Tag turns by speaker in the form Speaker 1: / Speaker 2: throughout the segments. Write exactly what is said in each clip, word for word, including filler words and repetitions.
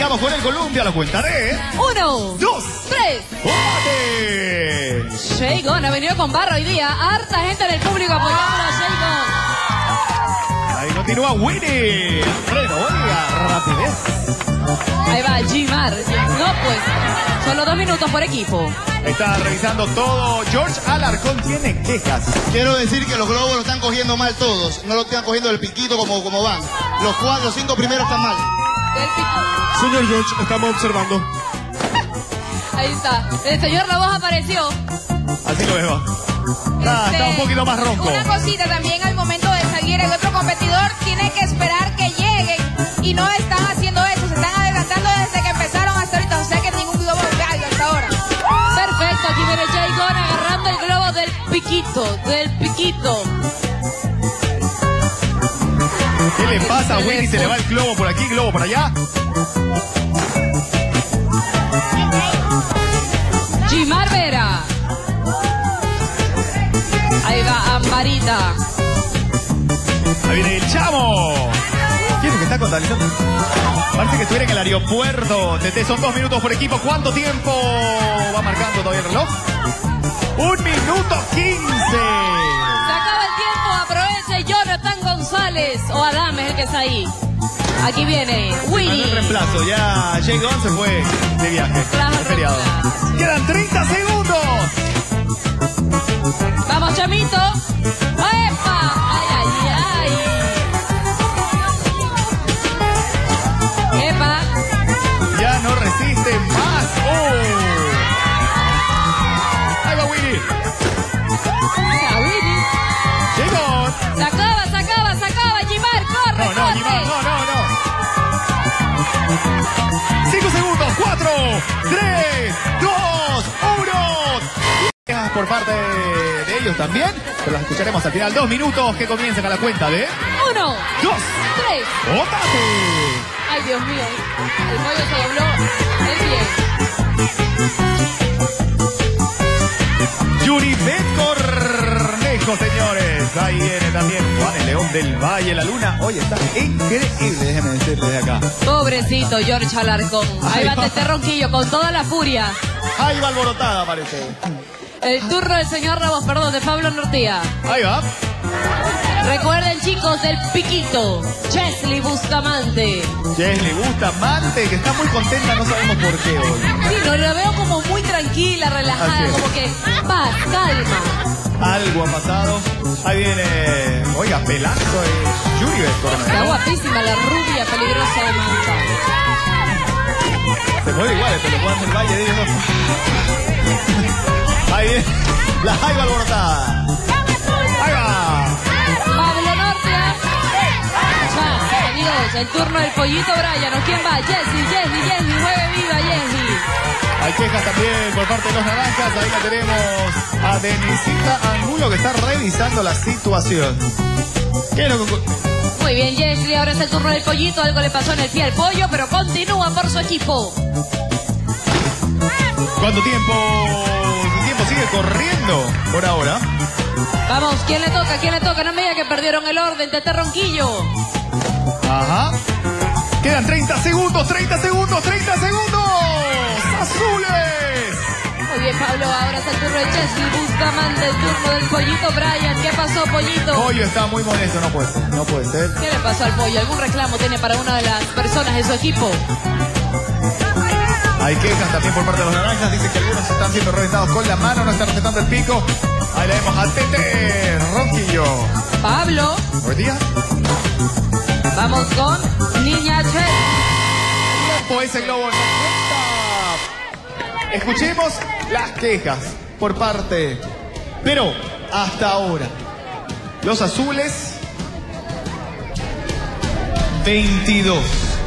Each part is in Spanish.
Speaker 1: Arrancamos con el columpio a la cuenta de...
Speaker 2: Uno,
Speaker 1: dos,
Speaker 2: tres.
Speaker 1: ¡Combate!
Speaker 2: Shaygon ha venido con barra hoy día. Harta gente en el público apoyando a Shaygon.
Speaker 1: Ahí continúa Winnie. Alfredo, oiga, rapidez.
Speaker 2: Ahí va Jimar. No, pues, solo dos minutos por equipo.
Speaker 1: Está revisando todo. George Alarcón tiene quejas.
Speaker 3: Quiero decir que los globos lo están cogiendo mal todos. No lo están cogiendo del piquito como, como van. Los cuatro, los cinco primeros están mal.
Speaker 2: Del pico.
Speaker 4: Señor George, estamos observando.
Speaker 2: Ahí está. El señor La Voz apareció.
Speaker 1: Así lo veo. Ah,
Speaker 2: Este,
Speaker 1: está un poquito más ronco.
Speaker 5: Una cosita también al momento de salir, el otro competidor tiene que esperar que lleguen y no están haciendo eso, se están adelantando desde que empezaron hasta ahorita, o sea que ningún globo caiga hasta ahora.
Speaker 2: Perfecto, aquí viene Shaygon agarrando el globo del piquito, del piquito.
Speaker 1: ¿Qué le pasa a Winnie? Se le va el globo por aquí, globo por allá.
Speaker 2: Jimar Vera. Ahí va Ambarita.
Speaker 1: Ahí viene el Chamo. ¿Quién es que está contabilizando? Parece que estuviera en el aeropuerto. Tete, son dos minutos por equipo. ¿Cuánto tiempo va marcando todavía el reloj? Un minuto quince.
Speaker 2: Se acaba el tiempo, aproveche Jonathan González. O Adam es el que está ahí. Aquí viene
Speaker 1: Mandó
Speaker 2: Winnie.
Speaker 1: el reemplazo. Ya Shaygon se fue de viaje.
Speaker 2: Claro,
Speaker 1: de feriado.
Speaker 2: reemplazo.
Speaker 1: Quedan treinta segundos.
Speaker 2: Vamos, Chamito. ¡Epa! ¡Ay, ay, ay! ¡Epa!
Speaker 1: Ya no resiste más. ¡Oh! Ahí va Winnie.
Speaker 2: ¡A Winnie!
Speaker 1: Shaygon.
Speaker 2: ¡Se acaba, se acaba, se acaba! ¡Jimar, corre,
Speaker 1: No, no,
Speaker 2: corre!
Speaker 1: Jimar, no, no, no. Cinco segundos. Cuatro, tres, dos, uno. Por parte de ellos también, pero las escucharemos al final. Dos minutos que comienzan a la cuenta de...
Speaker 2: ¡Uno!
Speaker 1: ¡Dos!
Speaker 2: ¡Tres!
Speaker 1: ¡Ótate!
Speaker 2: ¡Ay, Dios mío! El pollo se dobló el pie.
Speaker 1: Yuribet Cornejo, señores. Ahí viene también Juan el León del Valle. La luna hoy está increíble, déjeme decirles de acá.
Speaker 2: Pobrecito George Alarcón. Ahí
Speaker 1: Ahí
Speaker 2: va
Speaker 1: va.
Speaker 2: Tete Ronquillo con toda la furia.
Speaker 1: Ahí va alborotada, parece.
Speaker 2: El turno del señor Ramos, perdón, de Pablo Nortía.
Speaker 1: Ahí va.
Speaker 2: Recuerden, chicos, del piquito. Chesley Bustamante.
Speaker 1: Chesley Bustamante, que está muy contenta, no sabemos por qué hoy.
Speaker 2: Sí, no, la veo como muy tranquila,
Speaker 1: Así
Speaker 2: relajada,
Speaker 1: es.
Speaker 2: como que paz, calma.
Speaker 1: Algo ha pasado. Ahí viene, oiga, Pelazo es Yuribet
Speaker 2: Está
Speaker 1: Cornejo.
Speaker 2: guapísima la rubia peligrosa de Mancha.
Speaker 1: Se mueve igual, el Juan del Valle de ellos dos. Ahí viene la jaiba alborotada. Ahí va.
Speaker 2: Pablo Nortea. Ya, amigos, el turno del pollito Brian. ¿O quién va? Jessy, Jessy, Jessy, juegue viva Jessy.
Speaker 1: Hay quejas también por parte de los naranjas. Ahí la tenemos a Denisita Angulo, que está revisando la situación. ¿Qué es lo que...
Speaker 2: Muy bien, Jessy, ahora es el turno del pollito. Algo le pasó en el pie al pollo, pero continúa por su equipo.
Speaker 1: ¿Cuánto tiempo? El tiempo sigue corriendo por ahora.
Speaker 2: Vamos, ¿quién le toca? ¿Quién le toca? No me diga que perdieron el orden, Tete Ronquillo.
Speaker 1: Ajá. Quedan treinta segundos, treinta segundos, treinta segundos. ¡Azules!
Speaker 2: Muy bien, Pablo, ahora es el turno de Chesley Bustamante, el turno del pollito Brian. ¿Qué pasó, pollito?
Speaker 1: Pollo está muy molesto, no puede ser, no puede ser.
Speaker 2: ¿Qué le pasó al pollo? ¿Algún reclamo tiene para una de las personas de su equipo?
Speaker 1: Hay quejas también por parte de los naranjas. Dice que algunos están siendo reventados con la mano, no están respetando el pico. Ahí le vemos a Tete Ronquillo.
Speaker 2: Pablo,
Speaker 1: Buen día.
Speaker 2: vamos con Niña Che.
Speaker 1: Tiempo ese globo no cuenta. Escuchemos las quejas por parte. Pero hasta ahora, los azules, veintidós.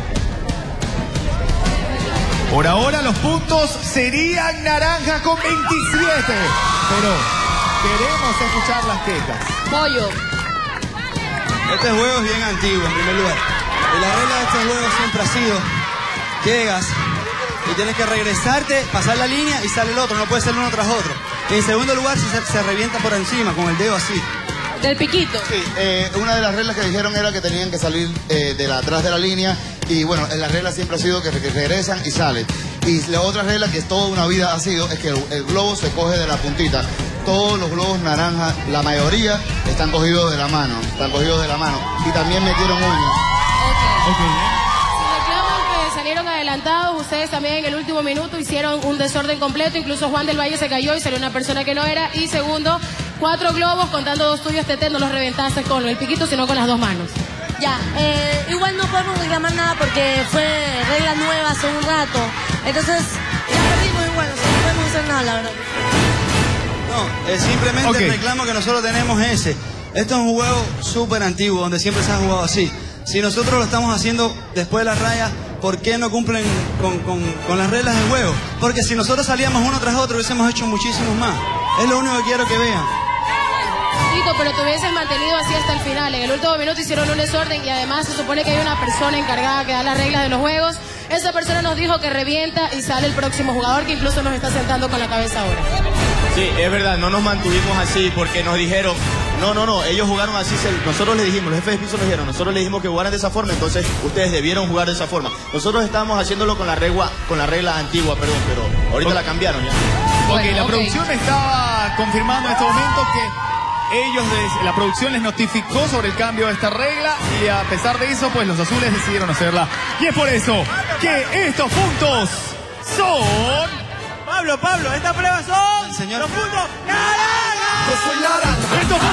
Speaker 1: Por ahora los puntos serían naranjas con veintisiete. Pero queremos escuchar las quejas.
Speaker 2: Pollo,
Speaker 6: Este juego es bien antiguo, en primer lugar. Y la regla de este juego siempre ha sido, llegas y tienes que regresarte, pasar la línea y sale el otro, no puede ser uno tras otro. Y en segundo lugar, si se, se revienta por encima, con el dedo así.
Speaker 2: del piquito.
Speaker 3: Sí, eh, una de las reglas que dijeron era que tenían que salir eh, de la, atrás de la línea Y bueno, la regla siempre ha sido que, que regresan y salen. Y la otra regla que toda una vida ha sido es que el, el globo se coge de la puntita. Todos los globos naranjas, la mayoría, están cogidos de la mano. Están cogidos de la mano. Y también metieron uñas.
Speaker 7: Salieron adelantados, ustedes también en el último minuto hicieron un desorden completo, incluso Juan del Valle se cayó y salió una persona que no era. Y segundo, cuatro globos, contando dos tuyos, Tete, no los reventaste con el piquito, sino con las dos manos.
Speaker 8: Ya, eh, igual no podemos reclamar nada porque fue regla nueva hace un rato. Entonces, ya perdimos igual, o sea, no podemos hacer nada, la verdad.
Speaker 6: No, eh, simplemente
Speaker 1: Okay.
Speaker 6: el reclamo que nosotros tenemos es ese. Esto es un juego súper antiguo, donde siempre se ha jugado así. Si nosotros lo estamos haciendo después de las rayas, ¿por qué no cumplen con, con, con las reglas del juego? Porque si nosotros salíamos uno tras otro, hubiésemos hecho muchísimos más. Es lo único que quiero que vean.
Speaker 7: Tito, pero te hubieses mantenido así hasta el final. En el último minuto hicieron un desorden y además se supone que hay una persona encargada que da las reglas de los juegos. Esa persona nos dijo que revienta y sale el próximo jugador, que incluso nos está sentando con la cabeza ahora.
Speaker 9: Sí, es verdad, no nos mantuvimos así porque nos dijeron, no, no, no, ellos jugaron así, se- nosotros les dijimos, los jefes de piso nos dijeron, nosotros les dijimos que jugaran de esa forma, entonces ustedes debieron jugar de esa forma. Nosotros estábamos haciéndolo con la regla, con la regla antigua, perdón, pero ahorita la cambiaron ya.
Speaker 1: Ok,
Speaker 2: Bueno,
Speaker 1: la
Speaker 2: ok.
Speaker 1: producción está confirmando en este momento que ellos, de- la producción les notificó sobre el cambio de esta regla y a pesar de eso, pues los azules decidieron hacerla. Y es por eso que estos puntos son...
Speaker 6: Pablo, Pablo, estas pruebas son...
Speaker 3: Señor.
Speaker 6: Los puntos naranjas.
Speaker 1: Estos